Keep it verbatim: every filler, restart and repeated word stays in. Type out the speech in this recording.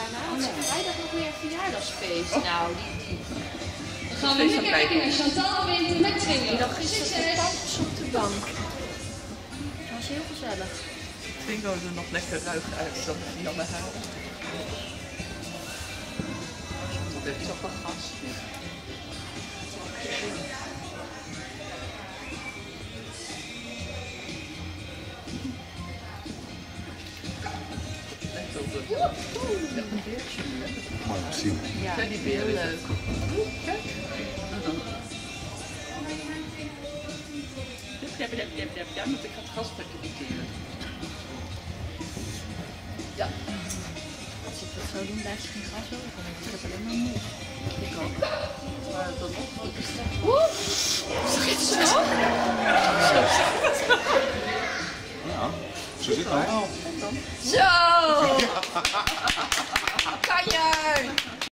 daarna. Wat hebben wij dat nog weer een verjaardagsfeest? Nou, die... die... Dan gaan we nu kijken naar Chantal Winter met Tringo. Dat gisteren tandjes op de bank. Dat was heel gezellig. Tringo er nog lekker ruig uit dan Janne haar. Dat is toch wel gas. Mooi gezien. Ja, die heel leuk. Kijk. Ja, ja, ja, ja, ja, want ik ga het gaspakken irriteren. Ja. Als ik dat zo doen, blijft er geen gas over. Ik heb alleen maar moe. Ik ook. Maar dan nog goed is dat. Oeh! Is het zo? Ja, zo zit het. Zo!